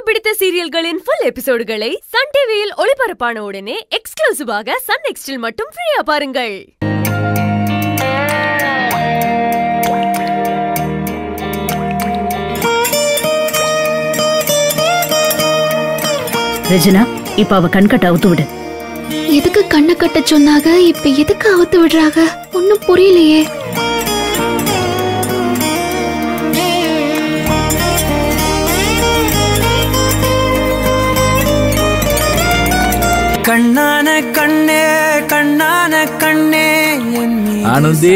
பிடித்த சீரியல்களின் full எபிசோடுகளை Sun டிவியில் ஒளிபரப்பான உடனே எக்ஸ்க்ளூசிவாக சன் நெக்ஸ்டில் மட்டும் ஃப்ரீயா பாருங்கள். ரஜனா, இப்ப அவ கண்கட்ட அவுத்து விடு. எதுக்கு கண்ணை கட்ட சொன்னாங்க? இப்ப எதுக்கு அவுத்து விடுறாங்க? ஒன்னும் புரியலையே. கண்ணான கண்ணே கண்ணான கண்ணே ஆனந்தி,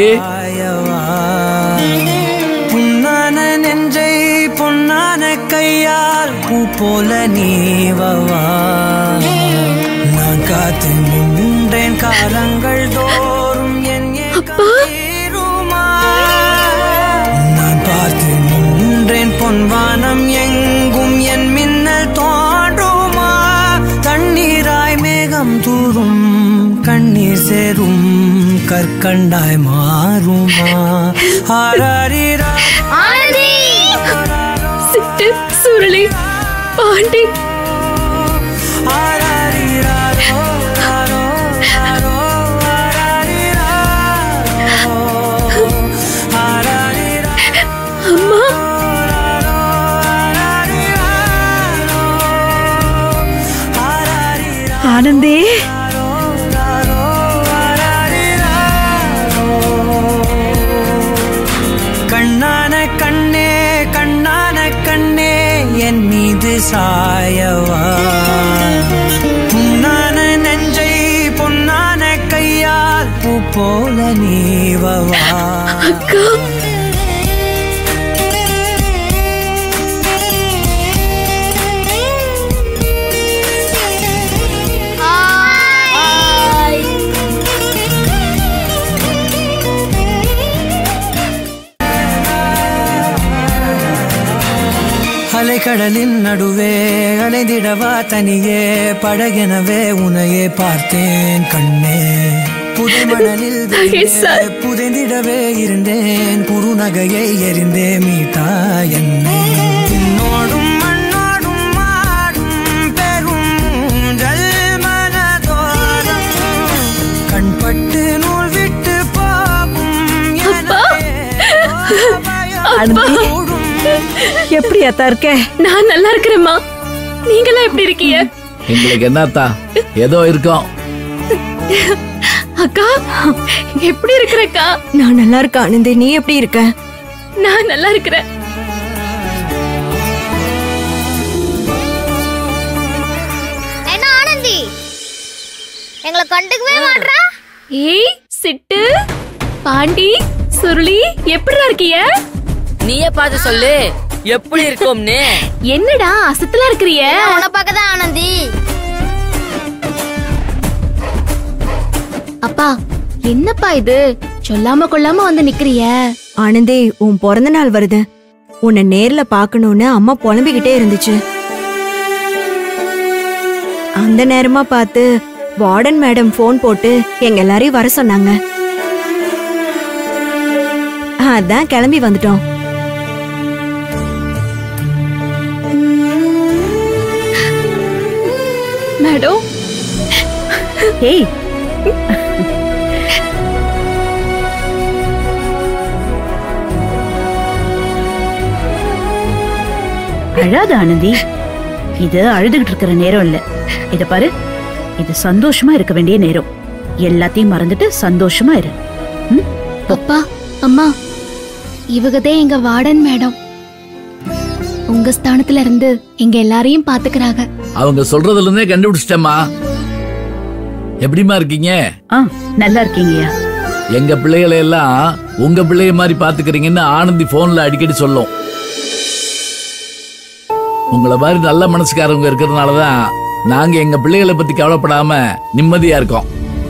புண்ணான நெஞ்சை பொன்னான கையால் பூ போல நீவவா. நான் காத்து நின்றேன் காலங்கள் தோறும் என் ஏக்கமா. நான் பார்த்து நின்றேன் பொன்வானம் எங்கும் என் மின்னல் தோன்றுமா. தண்ணீராய் மேகம் தூரும் கண்ணீர் சேரும் கற்கண்டாய் மாறுமா. ஆராரிரா சிட்டு, சுருளி, பாண்டி. அம்மா, ஆனந்தே, கண்ணான கண்ணே கண்ணான கண்ணே என் மீது சாயவா. பொன்னான நெஞ்சை பொன்னான கையால் பூ போல நீவவா. அக்கா, அலைக்கடலின் நடுவே அலைந்திடவா தனியே படகெனவே உனையே பார்த்தேன் கண்ணே. புதுமணலில் புதைந்திடவே இருந்தேன் குறுநகையை எறிந்தே மீட்டா என்னை. உன்னோடும் மண்ணோடும் மாடும் பெரும் ஊஞ்சல் மனதோரம் கண்பட்டு நூல் விட்டு போகும். எப்படி அத்தா இருக்க? நான் நல்லா இருக்கிறேம்மா. நீங்களாம் எப்படி இருக்கீங்க? எங்களுக்கு என்னத்தா, ஏதோ இருக்கோம். அக்கா, எப்படி இருக்கிறக்கா? நான் நல்லா இருக்கேன் ஆனந்தி, நீ எப்படி இருக்க? நான் நல்லா இருக்கிறேன். என்ன ஆனந்தி, எங்களை கண்டுக்கவே மாட்றா? ஏய் சிட்டு, பாண்டி, சுருளி, எப்படிடா இருக்கீங்க? நீயே பார்த்து சொல்லு எப்படி இருக்கும்னு. என்னடா அசத்தலா இருக்கிறீங்க? உன்னை பார்க்கதான் ஆனந்தி. அப்பா, என்னப்பா இது சொல்லாம கொள்ளாம வந்து நிக்கிறிய? ஆனந்தி, உன் பிறந்த நாள் வருது, உன்னை நேர்ல பாக்கணும்னு அம்மா புலம்பிக்கிட்டே இருந்துச்சு. அந்த நேரமா பார்த்து வார்டன் மேடம் போன் போட்டு எங்க எல்லாரையும் வர சொன்னாங்க. அதான் கிளம்பி வந்துட்டோம். மேடம், ஏய், அழாத ஆனந்தி, இது அழுதுகிட்டு இருக்கிற நேரம் இல்ல. இத பாரு, இது சந்தோஷமா இருக்க வேண்டிய நேரம். எல்லாத்தையும் மறந்துட்டு சந்தோஷமா இரு. அப்பா, அம்மா, இவகதே எங்க வார்டன் மேடம். உங்க ஸ்தானத்துல இருந்து எங்க எல்லாரையும் பாத்துக்கிறாங்க. அவங்க சொல்றதுல இருந்தே கண்டுபிடிச்சிட்டேம்மா. எப்படிமா இருக்கீங்க? நல்லா இருக்கீங்கயா. எங்க பிள்ளைகளை எல்லாம் உங்க பிள்ளைய மாதிரி பாத்துக்கிறீங்கன்னு ஆனந்தி போன்ல அடிக்கடி சொல்லும். உங்களை மாதிரி நல்ல மனசுக்காரவங்க இருக்கிறதுனாலதான் நாங்க எங்க பிள்ளைகளை பத்தி கவலைப்படாம நிம்மதியா இருக்கோம்.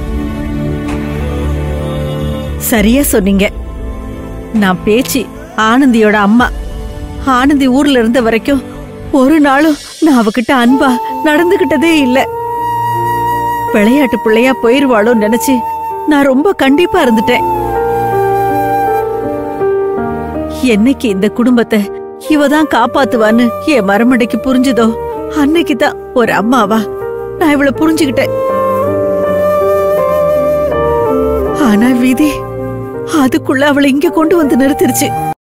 சரியா சொன்னீங்க. நான் பேச்சு ஆனந்தியோட அம்மா. ஆனந்தி ஊர்ல இருந்த வரைக்கும் ஒரு நாளும் நான் அவகிட்ட அன்பா நடந்துகிட்டதே இல்ல. விளையாட்டு பிள்ளையா போயிருவாளோன்னு நினைச்சு நான் ரொம்ப கண்டிப்பா இருந்துட்டேன். என்னைக்கு இந்த குடும்பத்தை இவதான் காப்பாத்துவான்னு என் மரமண்டைக்கு புரிஞ்சுதோ அன்னைக்குதான் ஒரு அம்மாவா நான் இவளை புரிஞ்சுக்கிட்டேன். ஆனா விதி அதுக்குள்ள அவளை இங்க கொண்டு வந்து நிறுத்திருச்சு.